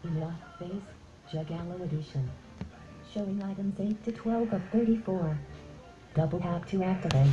Enough Face, Jugallo Edition. Showing items 8 to 12 of 34. Double tap to activate.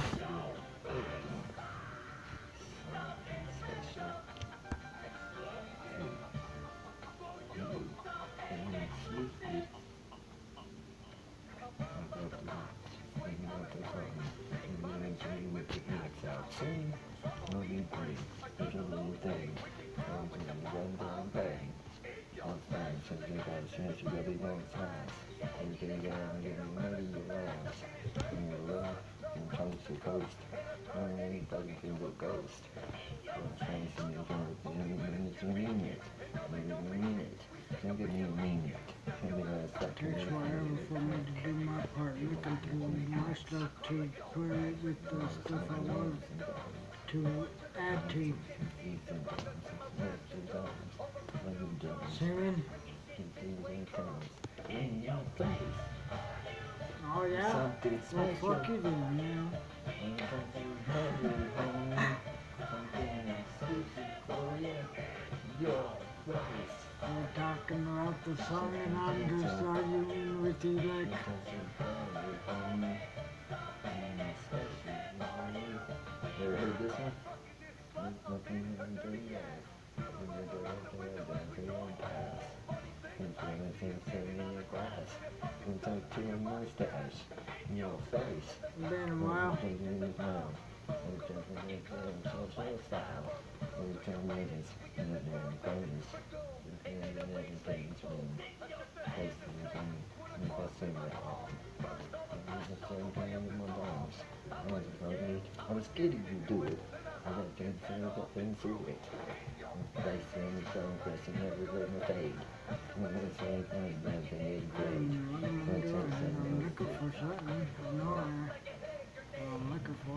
Takes forever for me to do my part, looking through my stuff to put it with the stuff I want to add to. Singing? Oh yeah? Well, fuck you then, man. We're talking about the song and I'm just arguing with you like... You ever heard this one? To your mustache, in your face. Been a while. I was getting to do it. I got to been through it. Placing some question never gonna fade. When it's like I'm great. I'm looking for something. No, I'm looking for.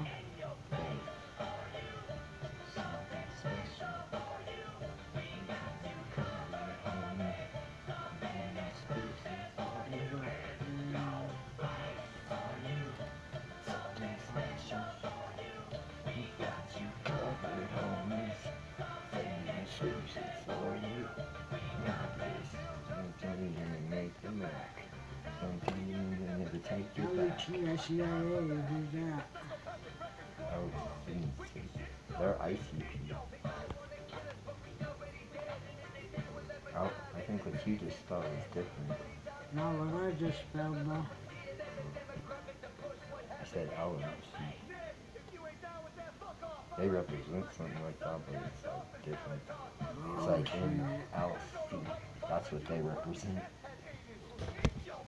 CIA, who's that? Oh, they're ICP. Oh, I think what you just spelled is different. No, what I just spelled though. I said LMC. They represent something like that, but it's like different. It's like in LC. That's what they represent.